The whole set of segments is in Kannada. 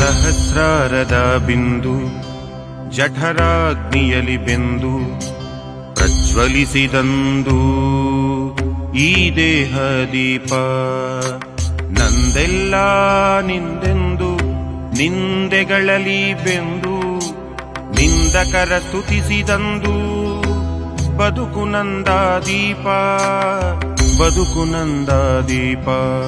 ಸಹಸ್ರಾರದ ಬಿಂದು ಜಠರಾಗ್ನಿಯಲಿ ಬೆಂದು ಪ್ರಜ್ವಲಿಸಿದಂದು ಈ ದೇಹ ದೀಪ. ನಂದೆಲ್ಲ ನಿಂದೆಂದು ನಿಂದೆಗಳಲ್ಲಿ ಬೆಂದು ನಿಂದಕರ ಸ್ತುತಿಸಿದಂದು ಬದುಕು ನಂದ ದೀಪ, ಬದುಕು ನಂದ ದೀಪ.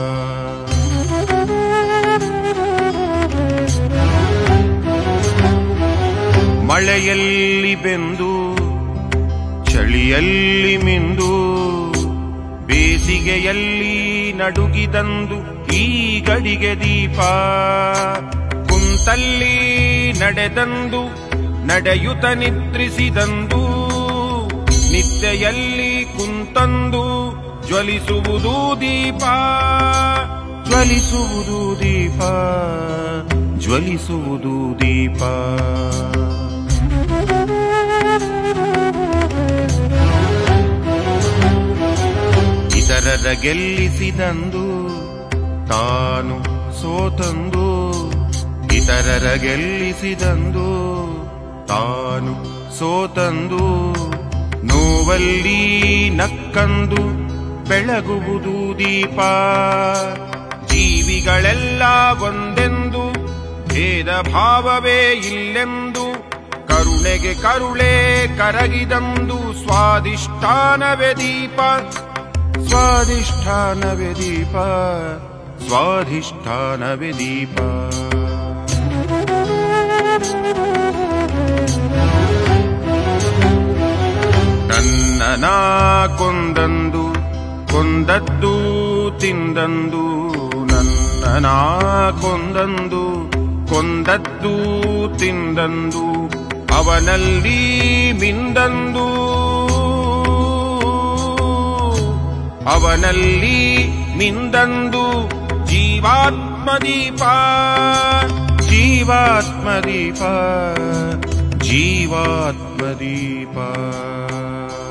ಮಳೆಯಲ್ಲಿ ಬೆಂದು ಚಳಿಯಲ್ಲಿ ಮಿಂದು ಬೇಸಿಗೆಯಲ್ಲಿ ನಡುಗಿದಂದು ಈ ಗಡಿಗೆ ದೀಪ. ಕುಂತಲ್ಲಿ ನಡೆದಂದು ನಡೆಯುತ್ತ ನಿದ್ರಿಸಿದಂದು ನಿದ್ದೆಯಲ್ಲಿ ಕುಂತಂದು ಜ್ವಲಿಸುವುದು ದೀಪ, ಜ್ವಲಿಸುವುದು ದೀಪ, ಜ್ವಲಿಸುವುದು ದೀಪ. ಇತರರ ಗೆಲ್ಲಿಸಿದಂದು ತಾನು ಸೋತಂದು, ಇತರರ ಗೆಲ್ಲಿಸಿದಂದು ತಾನು ಸೋತಂದು ನೋವಲ್ಲಿ ನಕ್ಕಂದು ಬೆಳಗುವುದು ದೀಪ. ಜೀವಿಗಳೆಲ್ಲ ಒಂದೆಂದು ಭೇದ ಭಾವವೇ ಇಲ್ಲೆಂದು ಕರುಣೆಗೆ ಕರುಳೇ ಕರಗಿದಂದು ಸ್ವಾಧಿಷ್ಠಾನವೇ ದೀಪ, ಸ್ವಾಧಿಷ್ಠಾನವೇ ದೀಪ, ಸ್ವಾಧಿಷ್ಠಾನವೇ ದೀಪ. ನನ್ನನ ಕೊಂದಂದು ಕೊಂದದ್ದು ತಿಂದಂದು, ನನ್ನನ ಕೊಂದಂದು ಕೊಂದದ್ದು ತಿಂದಂದು ಅವನಲ್ಲಿ ಮಿಂದಂದು, ಅವನಲ್ಲಿ ಮಿಂದಂದು ಜೀವಾತ್ಮದೀಪ, ಜೀವಾತ್ಮದೀಪ, ಜೀವಾತ್ಮದೀಪ.